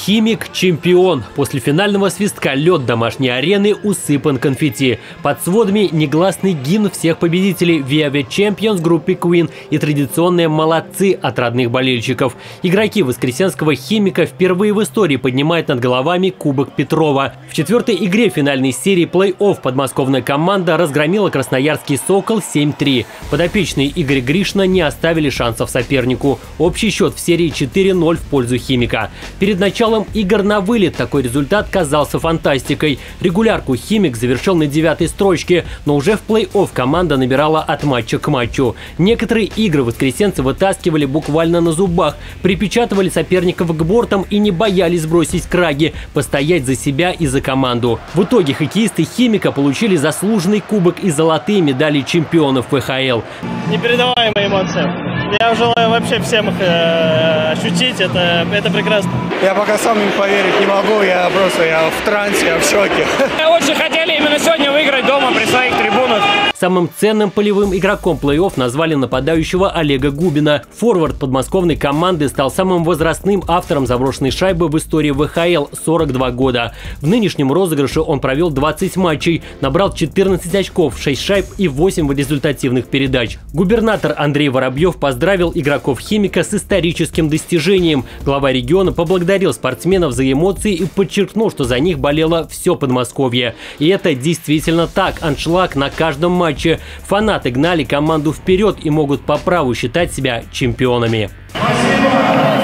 Химик – чемпион. После финального свистка лед домашней арены усыпан конфетти. Под сводами негласный гимн всех победителей «We are the Champions» группы Queen и традиционные «Молодцы» от родных болельщиков. Игроки воскресенского «Химика» впервые в истории поднимают над головами Кубок Петрова. В четвертой игре финальной серии плей-офф подмосковная команда разгромила красноярский «Сокол» 7-3. Подопечные Игоря Гришина не оставили шансов сопернику. Общий счет в серии 4-0 в пользу «Химика». Перед началом игр на вылет такой результат казался фантастикой. Регулярку «Химик» завершил на 9-й строчке, но уже в плей-офф команда набирала от матча к матчу. Некоторые игры воскресенцы вытаскивали буквально на зубах, припечатывали соперников к бортам и не боялись сбросить краги, постоять за себя и за команду. В итоге хоккеисты «Химика» получили заслуженный кубок и золотые медали чемпионов ВХЛ. Непередаваемые эмоции. Я желаю вообще всем их ощутить, это прекрасно. Я пока сам им поверить не могу, я в трансе, я в шоке. Очень хотели именно сегодня выиграть дома при своих трибунах. Самым ценным полевым игроком плей-офф назвали нападающего Олега Губина. Форвард подмосковной команды стал самым возрастным автором заброшенной шайбы в истории ВХЛ – 42 года. В нынешнем розыгрыше он провел 20 матчей, набрал 14 очков, 6 шайб и 8 результативных передач. Губернатор Андрей Воробьев поздравил игроков «Химика» с историческим достижением. Глава региона поблагодарил спортсменов за эмоции и подчеркнул, что за них болело все Подмосковье. И это действительно так. Аншлаг на каждом матче. Фанаты гнали команду вперед и могут по праву считать себя чемпионами. Спасибо!